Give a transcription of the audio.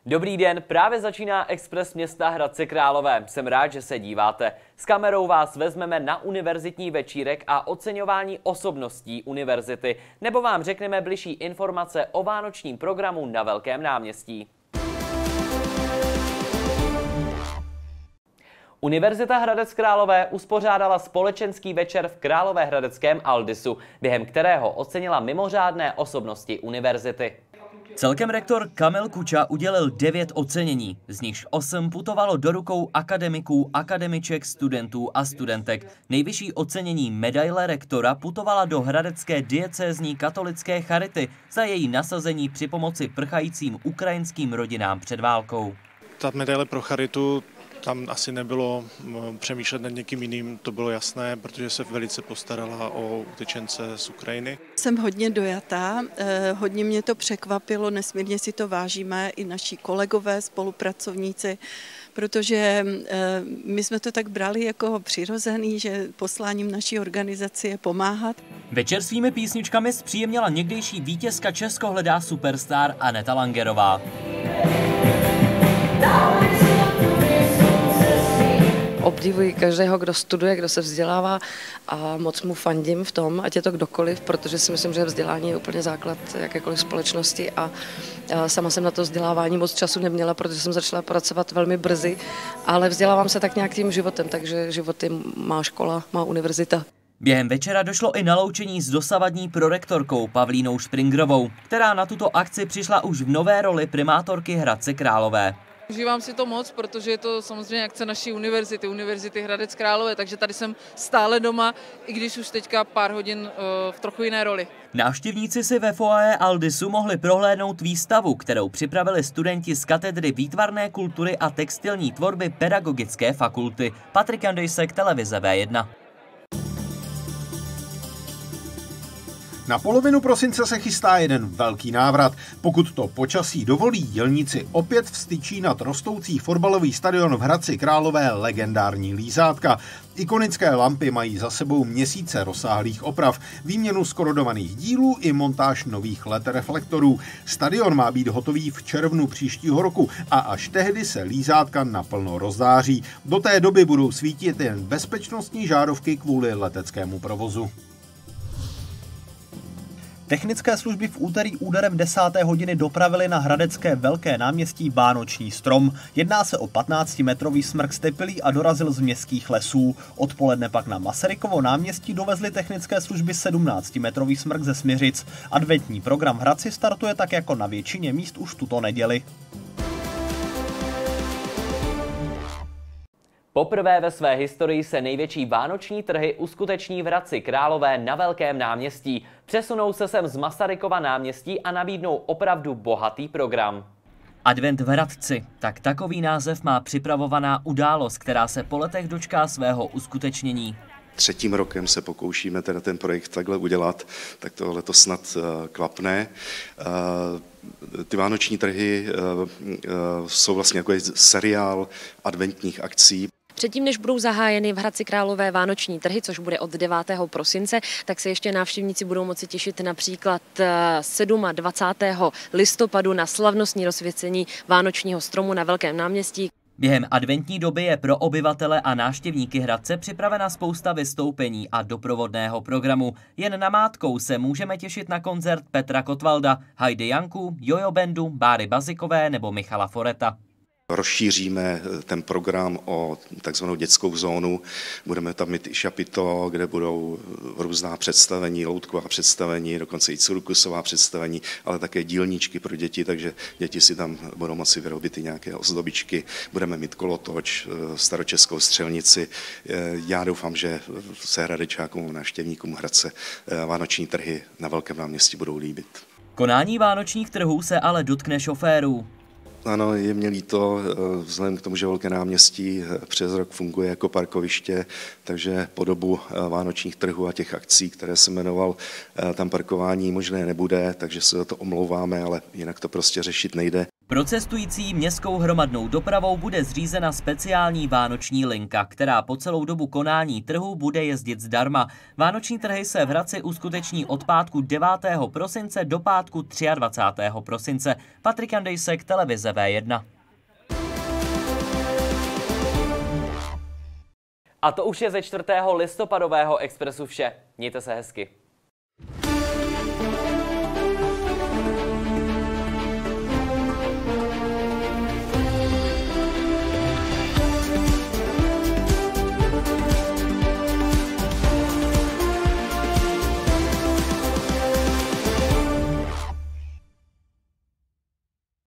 Dobrý den, právě začíná Express města Hradce Králové. Jsem rád, že se díváte. S kamerou vás vezmeme na univerzitní večírek a oceňování osobností univerzity, nebo vám řekneme bližší informace o vánočním programu na Velkém náměstí. Univerzita Hradec Králové uspořádala společenský večer v Královéhradeckém Aldisu, během kterého ocenila mimořádné osobnosti univerzity. Celkem rektor Kamil Kuča udělil 9 ocenění, z nichž 8 putovalo do rukou akademiků, akademiček, studentů a studentek. Nejvyšší ocenění medaile rektora putovala do hradecké diecézní katolické charity za její nasazení při pomoci prchajícím ukrajinským rodinám před válkou. Ta medaile pro charitu, tam asi nebylo přemýšlet nad někým jiným, to bylo jasné, protože se velice postarala o utečence z Ukrajiny. Jsem hodně dojatá, hodně mě to překvapilo, nesmírně si to vážíme i naši kolegové, spolupracovníci, protože my jsme to tak brali jako přirozený, že posláním naší organizace je pomáhat. Večer svými písničkami zpříjemnila někdejší vítězka Česko hledá superstar Aneta Langerová. Obdivuji každého, kdo studuje, kdo se vzdělává a moc mu fandím v tom, ať je to kdokoliv, protože si myslím, že vzdělání je úplně základ jakékoliv společnosti a sama jsem na to vzdělávání moc času neměla, protože jsem začala pracovat velmi brzy, ale vzdělávám se tak nějak tím životem, takže životy má škola, má univerzita. Během večera došlo i na loučení s dosavadní prorektorkou Pavlínou Špringrovou, která na tuto akci přišla už v nové roli primátorky Hradce Králové. Užívám si to moc, protože je to samozřejmě akce naší univerzity Hradec Králové, takže tady jsem stále doma, i když už teďka pár hodin v trochu jiné roli. Návštěvníci si ve foyer Aldisu mohli prohlédnout výstavu, kterou připravili studenti z katedry výtvarné kultury a textilní tvorby Pedagogické fakulty. Patrik Andejsek, televize V1. Na polovinu prosince se chystá jeden velký návrat. Pokud to počasí dovolí, dělníci opět vstyčí nad rostoucí fotbalový stadion v Hradci Králové legendární lízátka. Ikonické lampy mají za sebou měsíce rozsáhlých oprav, výměnu skorodovaných dílů i montáž nových LED reflektorů. Stadion má být hotový v červnu příštího roku a až tehdy se lízátka naplno rozzáří. Do té doby budou svítit jen bezpečnostní žárovky kvůli leteckému provozu. Technické služby v úterý úderem 10. hodiny dopravily na hradecké Velké náměstí vánoční strom. Jedná se o 15-metrový smrk stepilý a dorazil z městských lesů. Odpoledne pak na Masarykovo náměstí dovezly technické služby 17-metrový smrk ze Smiřic. Adventní program v Hradci startuje tak jako na většině míst už tuto neděli. Poprvé ve své historii se největší vánoční trhy uskuteční v Hradci Králové na Velkém náměstí. Přesunou se sem z Masarykova náměstí a nabídnou opravdu bohatý program. Advent v Hradci. Tak takový název má připravovaná událost, která se po letech dočká svého uskutečnění. 3. rokem se pokoušíme ten projekt takhle udělat, tak to letos snad klapne. Ty vánoční trhy jsou vlastně jako seriál adventních akcí. Předtím, než budou zahájeny v Hradci Králové vánoční trhy, což bude od 9. prosince, tak se ještě návštěvníci budou moci těšit například 27. listopadu na slavnostní rozsvěcení vánočního stromu na Velkém náměstí. Během adventní doby je pro obyvatele a návštěvníky Hradce připravena spousta vystoupení a doprovodného programu. Jen namátkou se můžeme těšit na koncert Petra Kotvalda, Heidi Janku, Jojo Bendu, Báry Bazikové nebo Michala Foreta. Rozšíříme ten program o takzvanou dětskou zónu. Budeme tam mít i šapito, kde budou různá představení, loutková představení, dokonce i cirkusová představení, ale také dílničky pro děti, takže děti si tam budou moci vyrobit i nějaké ozdobičky. Budeme mít kolotoč, staročeskou střelnici. Já doufám, že se hradečákům, návštěvníkům Hradce vánoční trhy na Velkém náměstí budou líbit. Konání vánočních trhů se ale dotkne šoférů. Ano, je mě líto, vzhledem k tomu, že Velké náměstí přes rok funguje jako parkoviště, takže po dobu vánočních trhů a těch akcí, které jsem jmenoval, tam parkování možné nebude, takže se za to omlouváme, ale jinak to prostě řešit nejde. Pro cestující městskou hromadnou dopravou bude zřízena speciální vánoční linka, která po celou dobu konání trhu bude jezdit zdarma. Vánoční trhy se v Hradci uskuteční od pátku 9. prosince do pátku 23. prosince. Patrik Andejsek, televize V1. A to už je ze 4. listopadového Expressu vše. Mějte se hezky.